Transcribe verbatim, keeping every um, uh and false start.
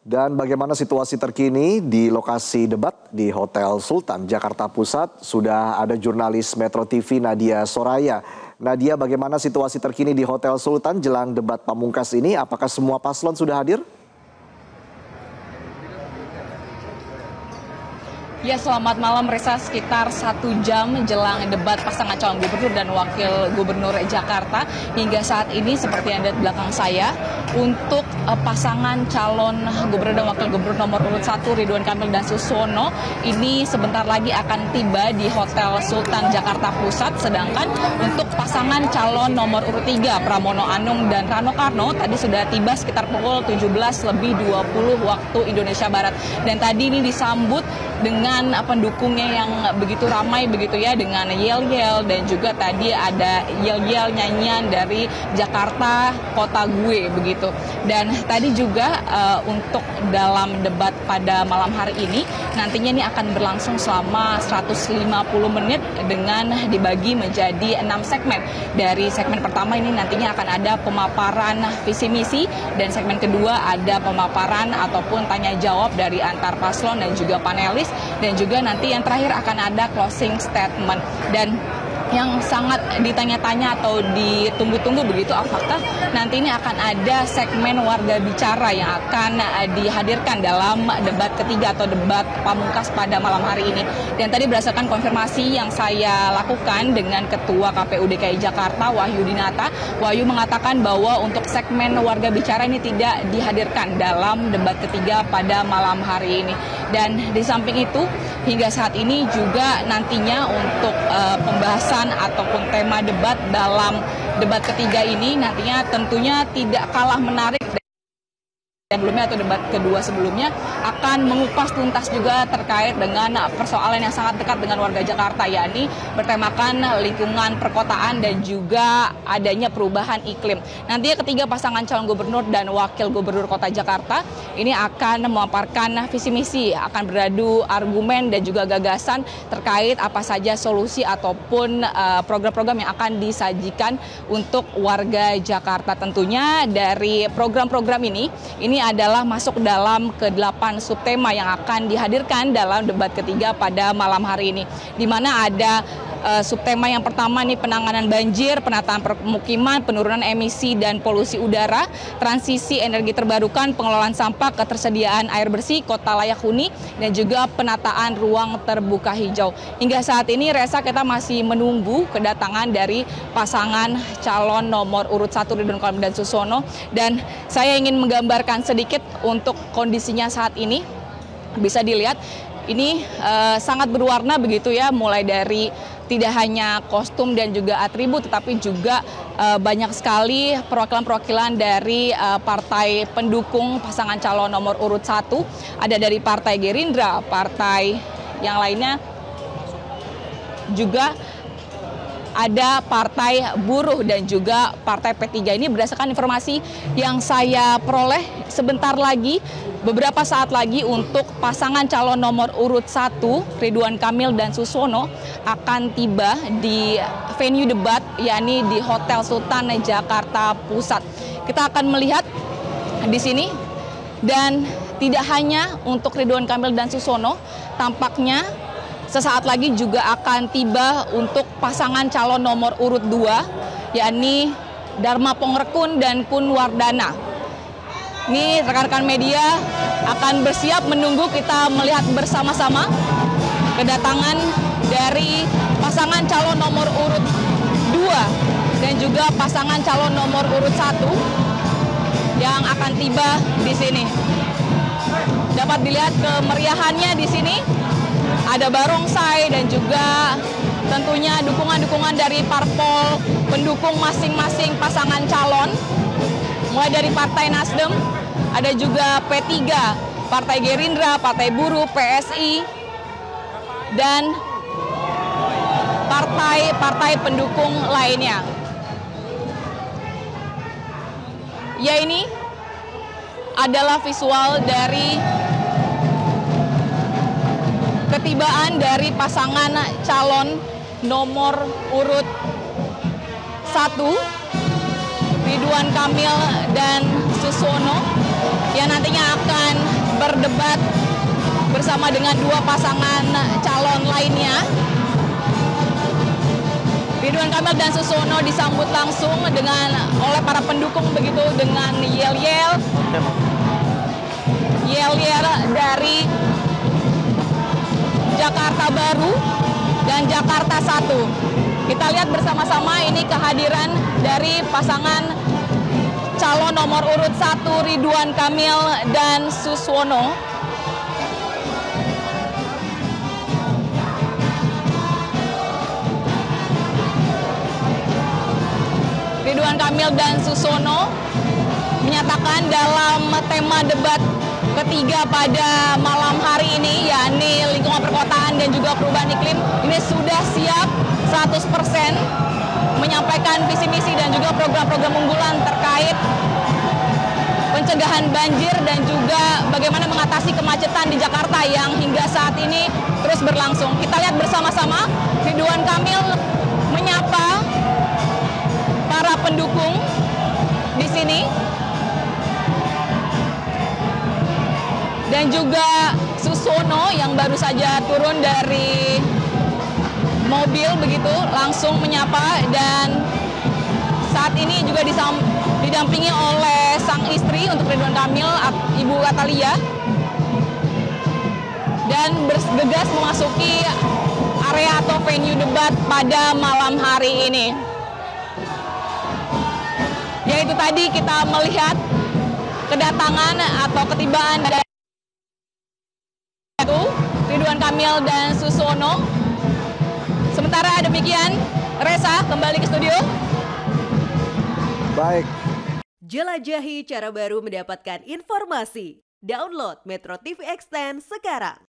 Dan bagaimana situasi terkini di lokasi debat di Hotel Sultan, Jakarta Pusat? Sudah ada jurnalis Metro T V Nadia Soraya. Nadia, bagaimana situasi terkini di Hotel Sultan jelang debat pamungkas ini? Apakah semua paslon sudah hadir? Ya, selamat malam Reza. Sekitar satu jam menjelang debat pasangan calon gubernur dan wakil gubernur Jakarta. Hingga saat ini seperti yang ada di belakang saya, untuk uh, pasangan calon gubernur dan wakil gubernur nomor urut satu Ridwan Kamil dan Suswono ini sebentar lagi akan tiba di Hotel Sultan Jakarta Pusat. Sedangkan untuk pasangan calon nomor urut tiga Pramono Anung dan Rano Karno tadi sudah tiba sekitar pukul tujuh belas lebih dua puluh waktu Indonesia Barat. Dan tadi ini disambut dengan pendukungnya yang begitu ramai begitu ya, dengan yel-yel, dan juga tadi ada yel-yel nyanyian dari Jakarta kota gue begitu. Dan tadi juga uh, untuk dalam debat pada malam hari ini nantinya ini akan berlangsung selama seratus lima puluh menit dengan dibagi menjadi enam segmen. Dari segmen pertama ini nantinya akan ada pemaparan visi misi, dan segmen kedua ada pemaparan ataupun tanya jawab dari antar paslon dan juga panelis, dan juga nanti yang terakhir akan ada closing statement. Dan yang sangat ditanya-tanya atau ditunggu-tunggu begitu, apakah nanti ini akan ada segmen warga bicara yang akan dihadirkan dalam debat ketiga atau debat pamungkas pada malam hari ini. Dan tadi berdasarkan konfirmasi yang saya lakukan dengan Ketua K P U D K I Jakarta, Wahyu Dinata, Wahyu mengatakan bahwa untuk segmen warga bicara ini tidak dihadirkan dalam debat ketiga pada malam hari ini. Dan di samping itu, hingga saat ini juga nantinya untuk uh, pembahasan ataupun tema debat dalam debat ketiga ini nantinya tentunya tidak kalah menarik sebelumnya atau debat kedua sebelumnya, akan mengupas tuntas juga terkait dengan persoalan yang sangat dekat dengan warga Jakarta, yakni bertemakan lingkungan perkotaan dan juga adanya perubahan iklim. Nantinya ketiga pasangan calon gubernur dan wakil gubernur kota Jakarta ini akan memaparkan visi misi, akan beradu argumen dan juga gagasan terkait apa saja solusi ataupun program-program yang akan disajikan untuk warga Jakarta. Tentunya dari program-program ini, ini adalah masuk dalam ke delapan subtema yang akan dihadirkan dalam debat ketiga pada malam hari ini. Di mana ada uh, subtema yang pertama nih, penanganan banjir, penataan permukiman, penurunan emisi dan polusi udara, transisi energi terbarukan, pengelolaan sampah, ketersediaan air bersih, kota layak huni, dan juga penataan ruang terbuka hijau. Hingga saat ini Reza, kita masih menunggu kedatangan dari pasangan calon nomor urut satu Ridwan Kamil dan Suswono, dan saya ingin menggambarkan sedikit untuk kondisinya saat ini. Bisa dilihat ini uh, sangat berwarna begitu ya, mulai dari tidak hanya kostum dan juga atribut, tetapi juga uh, banyak sekali perwakilan-perwakilan dari uh, partai pendukung pasangan calon nomor urut satu. Ada dari Partai Gerindra, partai yang lainnya juga ada Partai Buruh dan juga Partai P tiga. Ini berdasarkan informasi yang saya peroleh, sebentar lagi, beberapa saat lagi untuk pasangan calon nomor urut satu Ridwan Kamil dan Suswono akan tiba di venue debat, yakni di Hotel Sultan Jakarta Pusat. Kita akan melihat di sini, dan tidak hanya untuk Ridwan Kamil dan Suswono, tampaknya sesaat lagi juga akan tiba untuk pasangan calon nomor urut dua, yakni Dharma Pongrekun dan Kun Wardana. Ini rekan-rekan media akan bersiap menunggu kita melihat bersama-sama kedatangan dari pasangan calon nomor urut dua dan juga pasangan calon nomor urut satu yang akan tiba di sini. Dapat dilihat kemeriahannya di sini. Ada barongsai dan juga tentunya dukungan-dukungan dari parpol pendukung masing-masing pasangan calon. Mulai dari Partai Nasdem, ada juga P tiga, Partai Gerindra, Partai Buruh, P S I, dan partai-partai pendukung lainnya. Ya, ini adalah visual dari ketibaan dari pasangan calon nomor urut satu Ridwan Kamil dan Suswono yang nantinya akan debat bersama dengan dua pasangan calon lainnya. Ridwan Kamil dan Susono disambut langsung dengan oleh para pendukung begitu dengan yel-yel, yel-yel dari Jakarta Baru dan Jakarta Satu. Kita lihat bersama-sama ini kehadiran dari pasangan calon nomor urut satu Ridwan Kamil dan Susono. Ridwan Kamil dan Susono menyatakan dalam tema debat ketiga pada malam hari ini, yakni lingkungan perkotaan dan juga perubahan iklim, ini sudah siap seratus persen menyampaikan visi misi dan juga program-program unggulan terkait pencegahan banjir dan juga bagaimana mengatasi kemacetan di Jakarta yang hingga saat ini terus berlangsung. Kita lihat bersama-sama Ridwan Kamil menyapa para pendukung di sini dan juga Susono yang baru saja turun dari mobil begitu langsung menyapa, dan saat ini juga didampingi oleh sang istri untuk Ridwan Kamil, Ibu Atalia, dan bergegas memasuki area atau venue debat pada malam hari ini. Yaitu tadi kita melihat kedatangan atau ketibaan dari Ridwan Kamil dan Susono. Sementara demikian, Reza kembali ke studio. Baik. Jelajahi cara baru mendapatkan informasi. Download Metro T V Extend sekarang.